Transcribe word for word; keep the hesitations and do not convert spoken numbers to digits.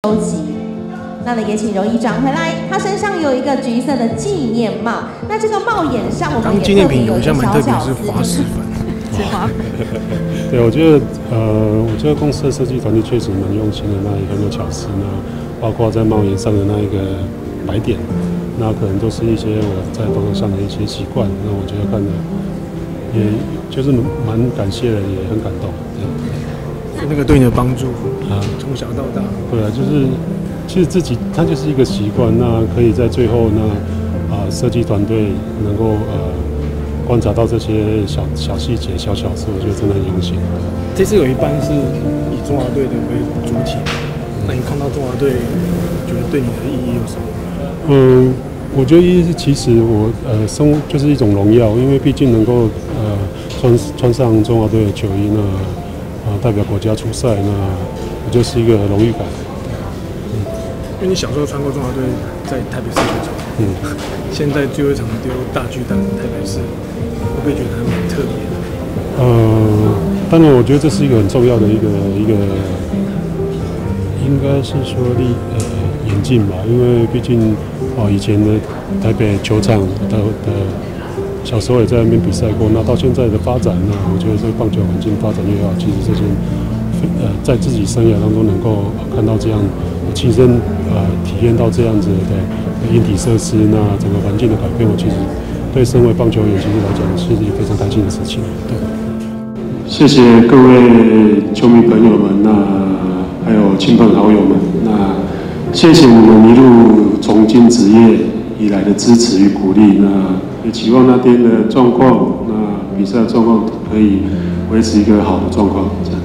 收集。那呢，也请柔仪转回来，他身上有一个橘色的纪念帽。那这个帽檐上，我们也特别有一个小巧思，就是是花粉。 对，我觉得呃，我觉得公司的设计团队确实蛮用心的，那也很有巧思呢，包括在帽檐上的那一个白点，那可能都是一些我在工作上的一些习惯。那我觉得看了，也就是蛮感谢的，也很感动。 对，那个对你的帮助啊，从小到大。 对啊，就是。其实自己它就是一个习惯，那可以在最后那啊设计团队能够呃观察到这些小小细节、小巧思，我觉得真的很用心。 这次有一半是以中华队的为主体，那你看到中华队，觉得对你的意义有什么？ 嗯，我觉得意义是其实我呃生就是一种荣耀，因为毕竟能够呃穿穿上中华队的球衣，那啊代表国家出赛，那我就是一个荣誉感。 因为你小时候穿过中华队在台北市球场，嗯，现在最后一场丢大巨蛋台北市，会不会觉得还蛮特别的？ 呃，当然，我觉得这是一个很重要的一个一个，应该是说力呃演进吧，因为毕竟哦以前的台北球场的的小时候也在那边比赛过，那到现在的发展呢，我觉得这个棒球环境发展越好，其实这些呃在自己生涯当中能够看到这样。亲身呃体验到这样子的硬体设施，那整个环境的改变，我其实对身为棒球员其实来讲是一个非常开心的事情。对，谢谢各位球迷朋友们，那还有亲朋好友们，那谢谢你们一路从进职业以来的支持与鼓励，那也期望那天的状况，那比赛的状况可以维持一个好的状况。